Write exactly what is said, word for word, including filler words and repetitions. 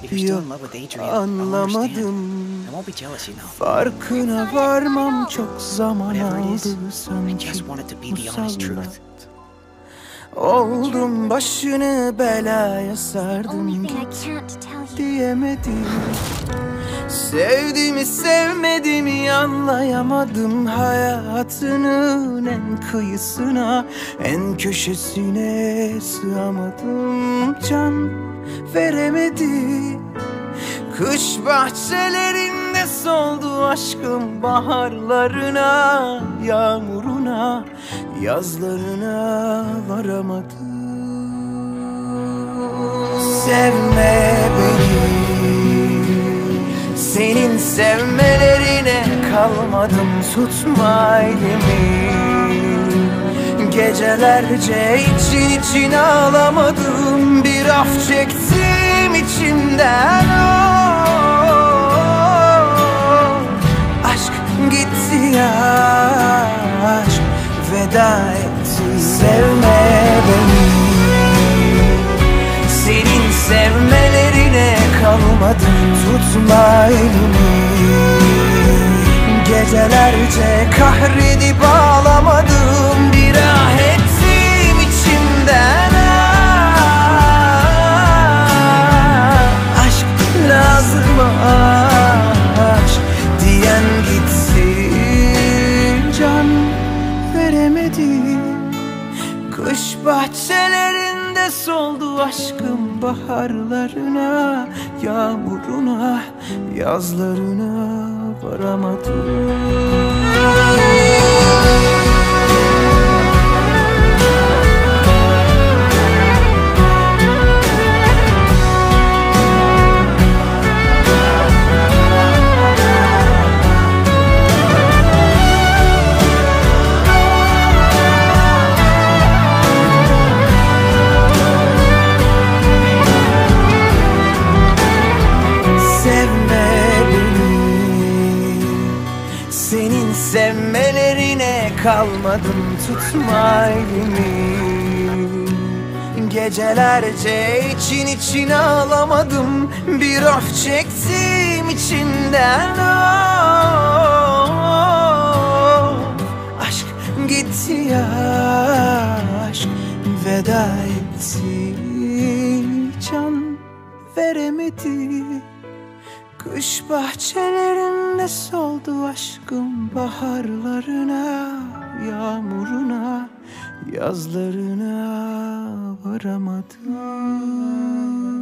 Yok, anlamadım. Farkına varmam çok zaman aldı sanki. Musallat oldum, başını belaya sardım, git diyemedim. Sevdiğimi sevmediğimi anlayamadım. Hayatının en kıyısına, en köşesine sığamadım. Can veremedi. Kış bahçelerinde soldu aşkım, baharlarına, yağmuruna, yazlarına varamadım. Sevme beni, senin sevmelerine kalmadım, tutma elimi. Gecelerce için için ağlamadım, bir af çektim içimden. Oh, aşk gitti ya, aşk veda etti. Sevme beni, senin sevmelerine kalmadım, tutma elimi. Gecelerce kahredip ağlamadım, bir ah ettim içimden. Ah, aşk lazım, aşk diyen gitsin, can veremedi. Kış bahçelerinde soldu aşkım, baharlarına, yağmuruna, yazlarına varamadım. Senin sevmelerine kalmadım, tutma elimi. Gecelerce için için ağlamadım, bir af çektim içimden. Oh, aşk gitti ya, aşk veda etti. Can veremedi. Kış bahçelerinde soldu aşkım, baharlarına, yağmuruna, yazlarına varamadım.